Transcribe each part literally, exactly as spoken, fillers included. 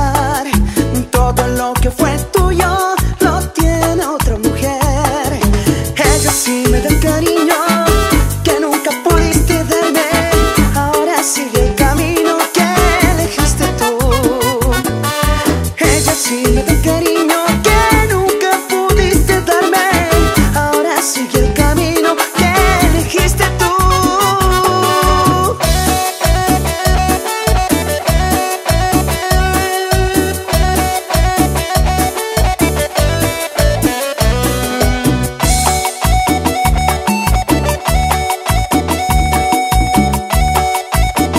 olvidar. Todo lo que fue tuyo lo tiene otra mujer. Ella sí me da el cariño que nunca pudiste darme. Ahora sigue el camino que elegiste tú. Ella sí me da el cariño que nunca pudiste darme. Ahora sigue el camino que elegiste tú.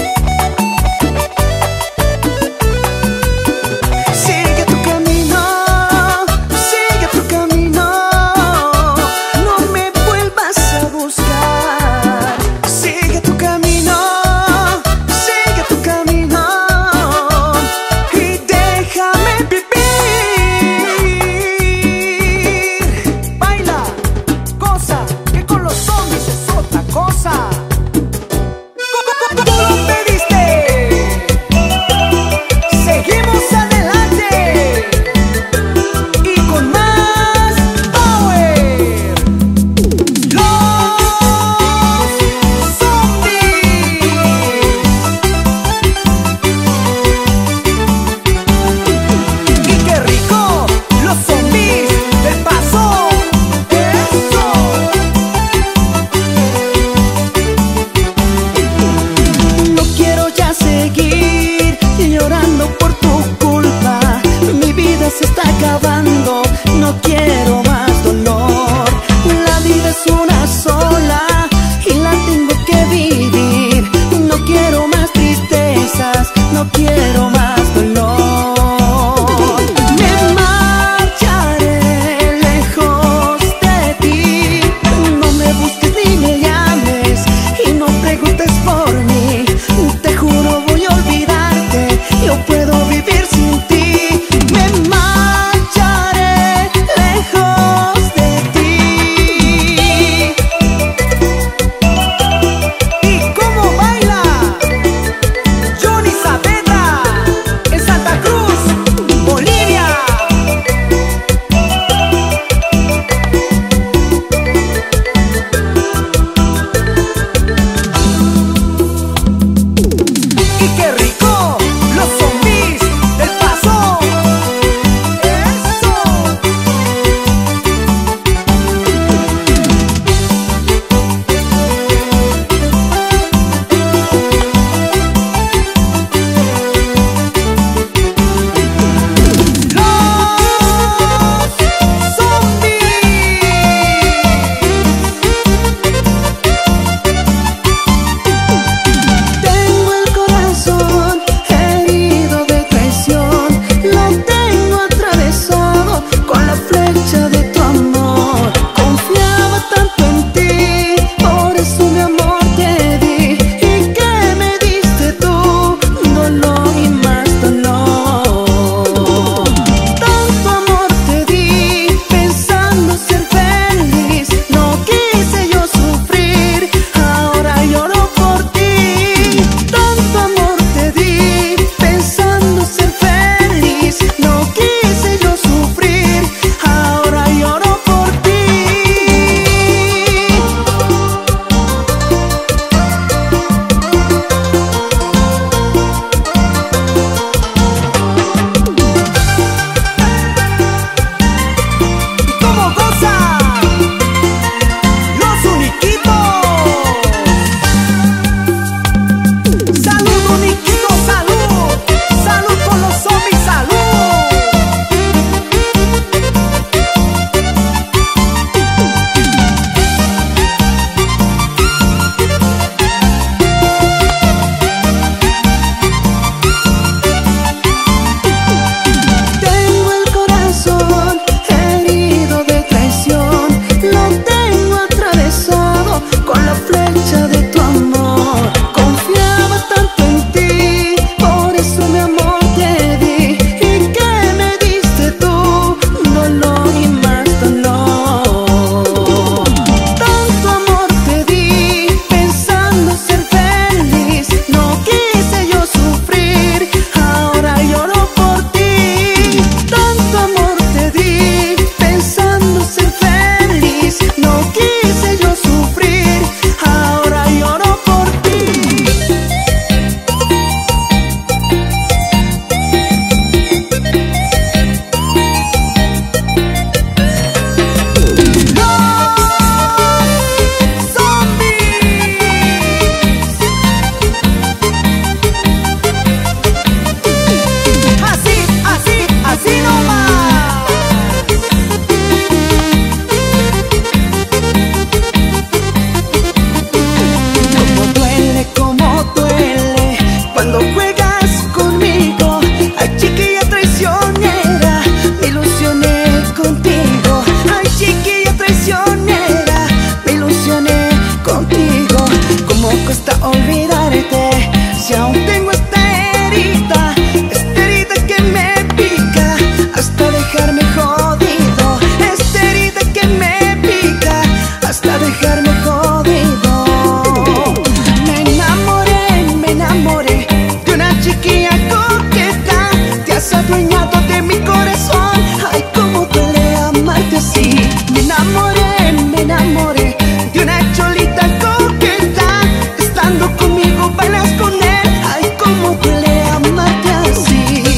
Sigue tu camino, adueñado de mi corazón. Ay, cómo duele amarte así. Me enamoré, me enamoré de una cholita coqueta. Estando conmigo bailas con él. Ay, cómo duele amarte así.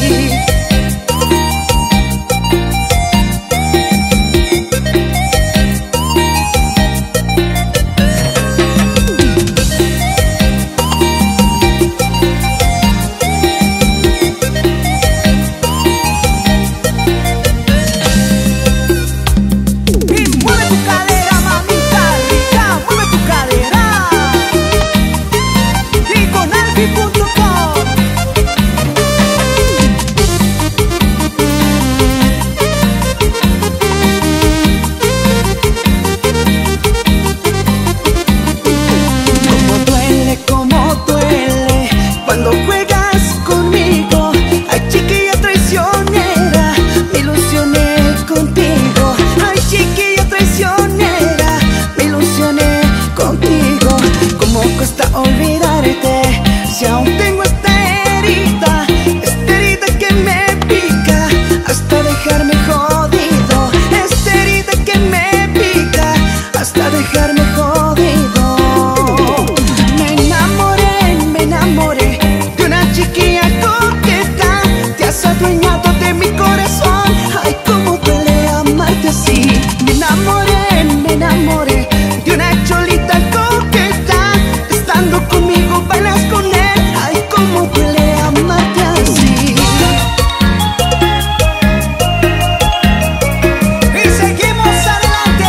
Olvidarte, si aún tengo esta herida, esta herida que me pica hasta dejarme jodido, esta herida que me pica hasta dejarme jodido. Me enamoré, me enamoré de una chiquilla coqueta, te has adueñado de mi corazón. Ay, cómo duele amarte así. Me enamoré, me enamoré de una cholita coqueta. Estando conmigo bailas con él. Ay, cómo duele amarte así. Y seguimos adelante.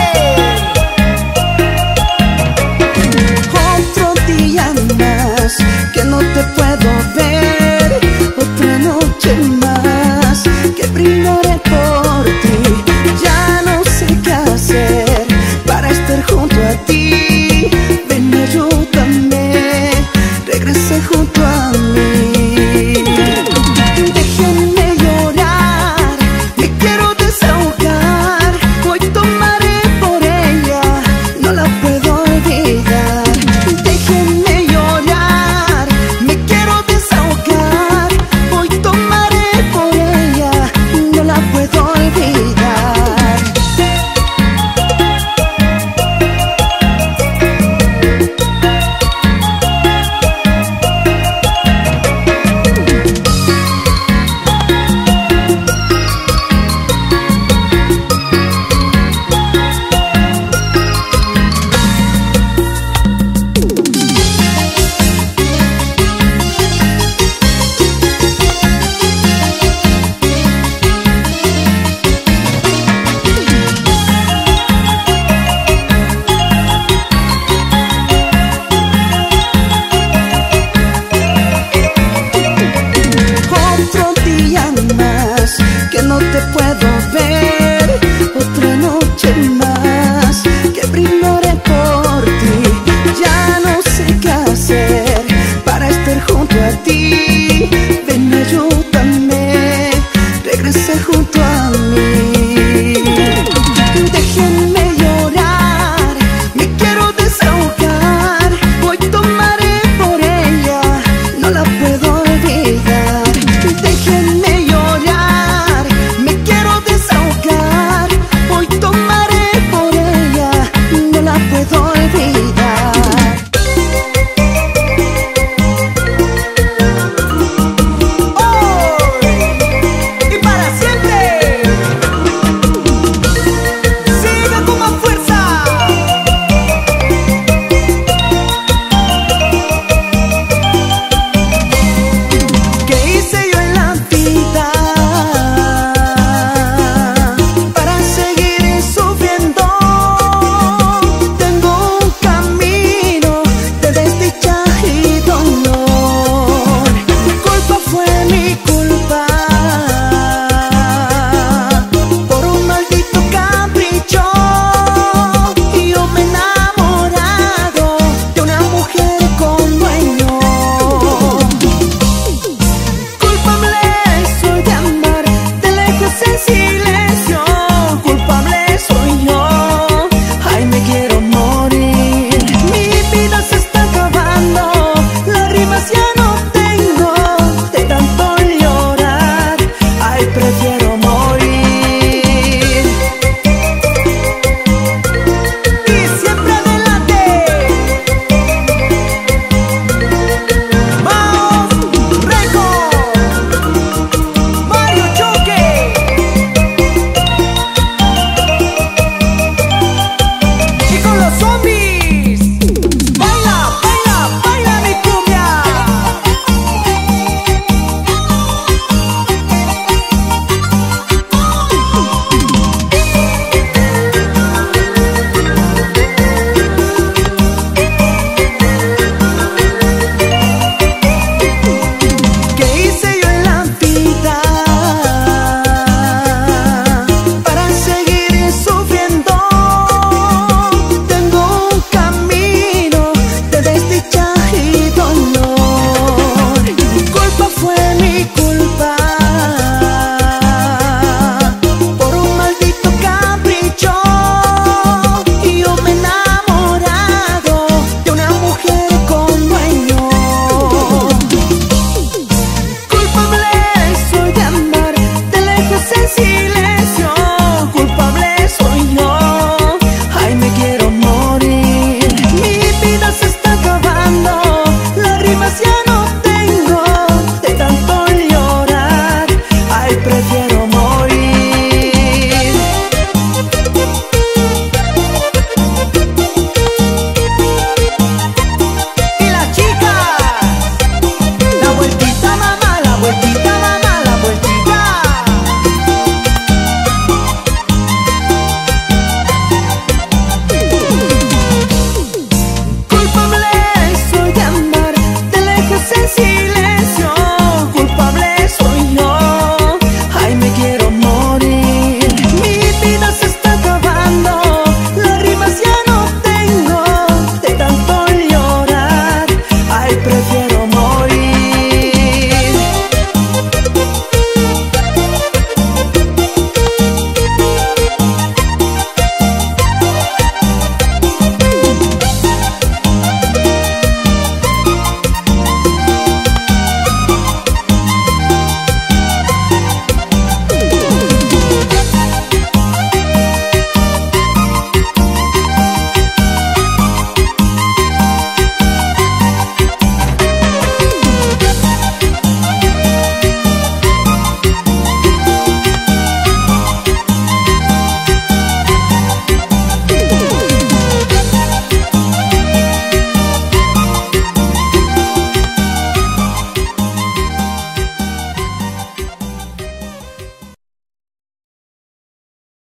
Otro día más que no te puedo ver. Otra noche más que brindaré por ti. Ya no sé qué hacer para estar junto a ti. Ven, ayúdame, regresa junto a mí. Déjenme llorar, me quiero desahogar. Hoy tomaré por ella, no la puedo olvidar. Déjenme llorar, me quiero desahogar. Hoy tomaré por ella, no la puedo olvidar. Que no te puedo ver, otra noche más que brindaré por ti. Ya no sé qué hacer para estar junto a ti. Ven, ayúdame, regresa junto a mí.